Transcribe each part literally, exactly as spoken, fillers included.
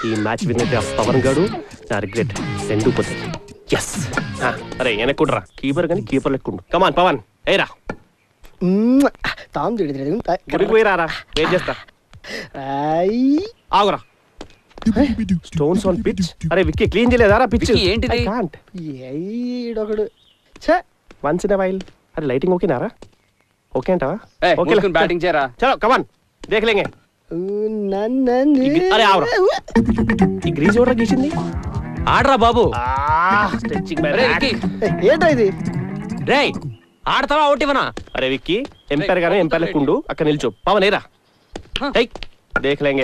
ఈ match win అయితే పవన్ గాడు నా రిగ్రెట్ రెండు పోతాయి. ఎస్ అరే వెనక్కుండ్రా కీపర్ కానీ కీపర్ లెక్కుండు. కమాన్ పవన్ ఏరా తాము గుడికి పోయి రారా వెయిట్ చేస్తా. ఆగురా స్టోన్స్ ఆన్ పిచ్. అరే విక్కీ క్లీన్ చేయలేదారా పిచ్? ఏంటిది? కాంట్ ఈడొకడు వన్స్ ఇన్ వైల్. అరే లైటింగ్ ఓకేనారా? ఓకే అంటావా? ఓకే బ్యాటింగ్ చేయరా. చలో కమాన్ దేఖ్ లేంగే. అరే ఆవురా ఈ గ్రీజ్ ఎవరా గీసింది? ఆడరా బాబు. ఏంటో ఇది? రే ఆడతావా అవుట్ ఇవ్వనా? అరే విక్కీ ఎంపైర్ గానే ఎంపైర్ లెక్కుండు అక్కడ నిల్చో. పవన్ ఏరా దేఖ్ లేంగే.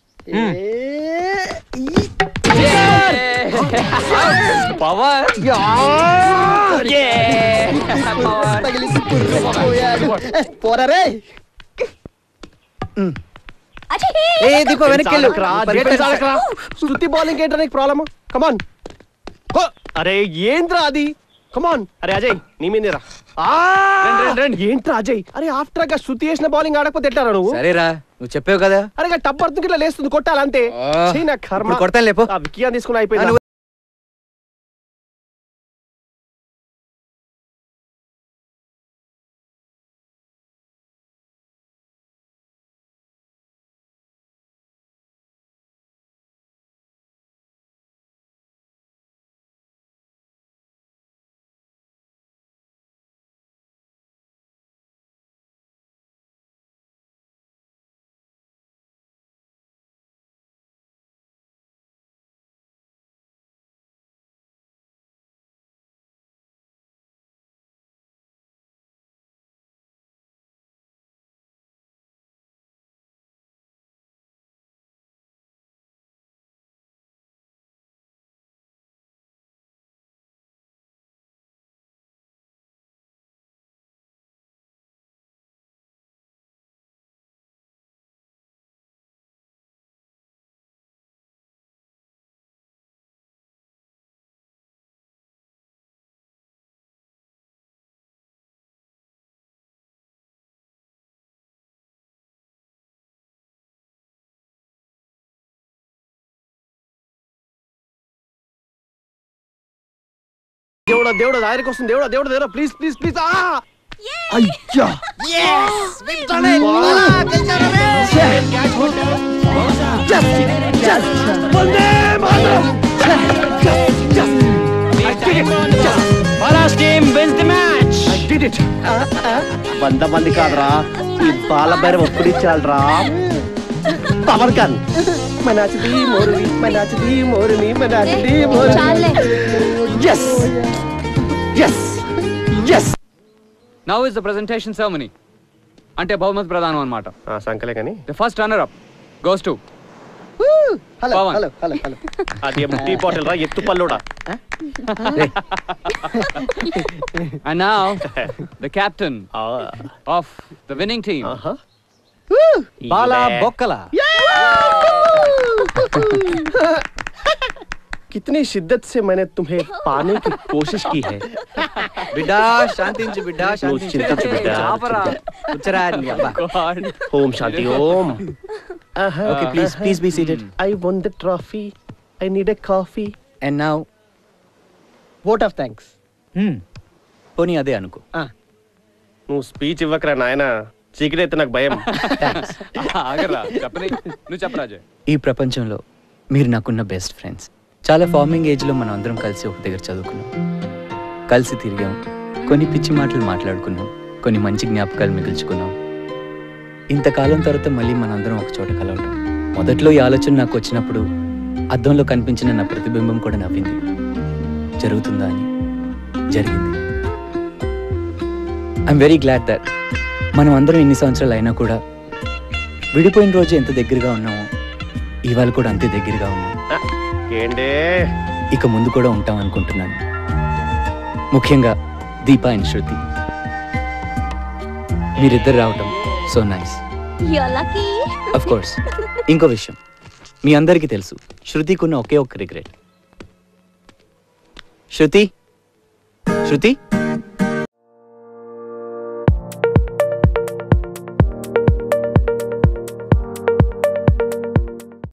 పవర్ పోరా రే. శృతి బౌలింగ్ ఏంట్రా నీకు ప్రాబ్లమ్? కమాన్. అరే ఏంట్రా అది? కమాన్. అరే అజయ్ నీ మీదేరా. ఏంట్రా అజయ్? అరే ఆఫ్టర్ గా శృతి వేసిన బౌలింగ్ ఆడకపోతే ఎట్టారా నువ్వు? సరేరా నువ్వు చెప్పావు కదా. అరే టప్ పడుతుంది ఇట్లా లేస్తుంది కొట్టాలంతే. కొడతాను లేపో. విక్కీ అని తీసుకుని అయిపోయింది. దేవుడా దేవుడా దారికి వస్తుంది. దేవుడా దేవుడా దేవుడా ప్లీజ్ ప్లీజ్ ప్లీజ్. అయ్యా వంద మంది కాదురా ఈ Bala Bhairava ఒప్పుడిచ్చాలరా. Pawan Khan మనాచిది మోరుని మనాచిది మోరుని మనాచిది మోరుని. Yes! Yes! Yes! Now is the presentation ceremony. అంటే బహుమతి ప్రదానం అన్నమాట. ఆ సంకలే కానీ the first runner up goes to hello hello hello hello. అది టీ బాటిల్ రా ఎత్తు పల్లోడా. And now the captain of the winning team. Bala బొక్కల. कितनी शिद्दत से मैंने तुम्हें पाने की कोशिश की है. బిడ్డా శాంతించు బిడ్డా శాంతించు బిడ్డా. కూర్చోరా నీ అబ్బా. ఓం శాంతి ఓం. Okay, please please be seated. I won the trophy. I need a coffee. And now vote of thanks. hmm పోనీ అదే అనుకో. నువ్వు స్పీచ్ ఇవ్వకరా నాయనా. చీకటి అయితే నాకు భయం. ఆగరా చెప్పని నువ్వు చెప్పరా అజయ్. ఈ ప్రపంచంలో మీరు నాకున్న బెస్ట్ ఫ్రెండ్స్. చాలా ఫార్మింగ్ ఏజ్లో మనం అందరం కలిసి ఒక దగ్గర చదువుకున్నాం, కలిసి తిరిగాం, కొన్ని పిచ్చి మాటలు మాట్లాడుకున్నాం, కొన్ని మంచి జ్ఞాపకాలు మిగుల్చుకున్నాం. ఇంతకాలం తర్వాత మళ్ళీ మనందరం ఒక చోట కలవడం. మొదట్లో ఈ ఆలోచన నాకు వచ్చినప్పుడు అద్దంలో కనిపించిన నా ప్రతిబింబం కూడా నవ్వింది. జరుగుతుందా అని. జరిగింది. ఐఎమ్ వెరీ గ్లాడ్ దట్ మనం అందరం ఎన్ని సంవత్సరాలు అయినా కూడా విడిపోయిన రోజు ఎంత దగ్గరగా ఉన్నామో ఇవాళ కూడా అంతే దగ్గరగా ఉన్నాం. ఇక ముందు కూడా ఉంటాం అనుకుంటున్నాను. ముఖ్యంగా దీపా అండ్ శృతి, మీరిద్దరు రావటం సో నైస్. అఫ్ కోర్స్ ఇంకో విషయం మీ అందరికీ తెలుసు, శృతికున్న ఒకే ఒక్క రిగ్రెట్. శృతి శృతి